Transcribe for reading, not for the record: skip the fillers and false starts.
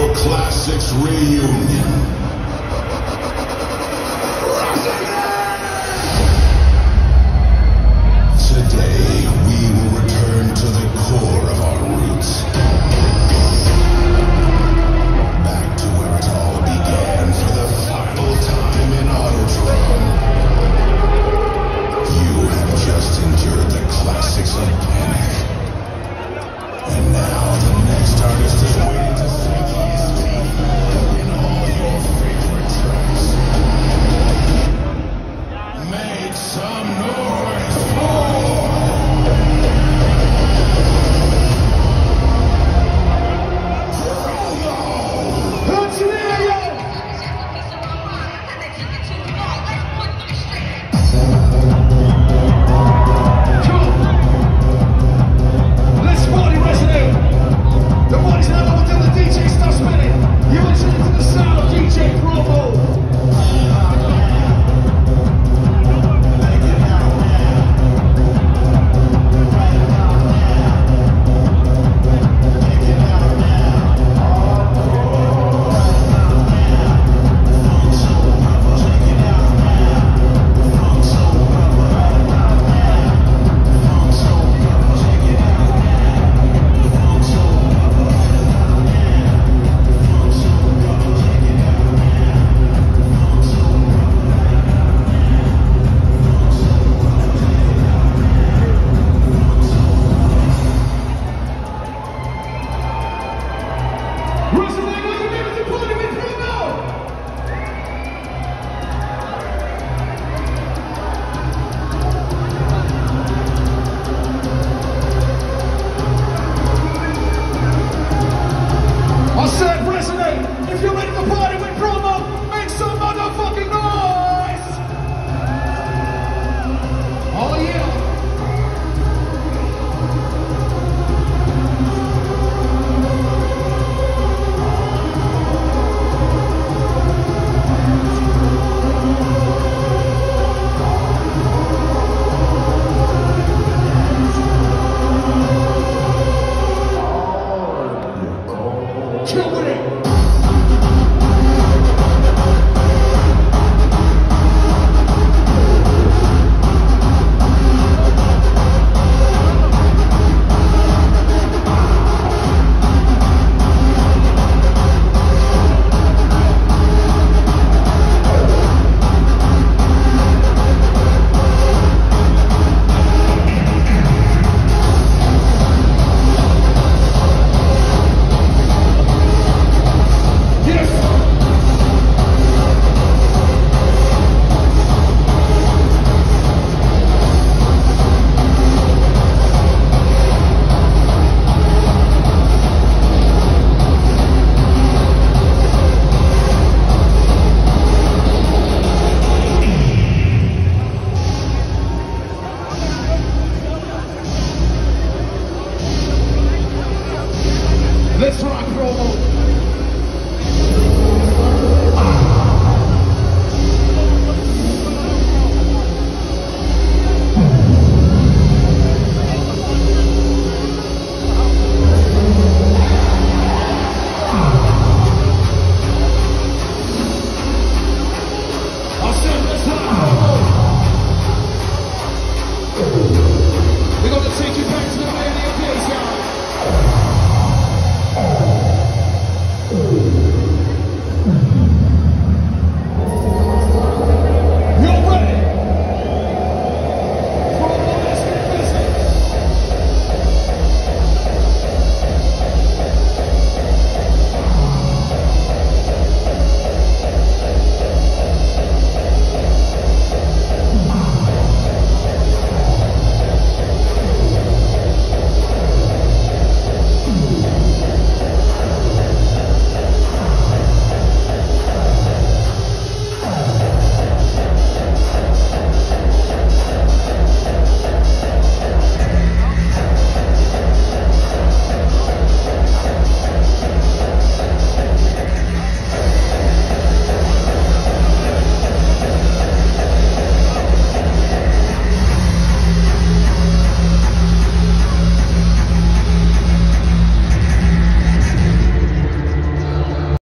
Classics reunion. Today, we will return to the core of our roots. Back to where it all began for the final time in Autodrome. You have just endured the classics of Panic. And now the next artist is waiting to sink his teeth in all your favorite tracks. Make some noise for Let's rock, promo.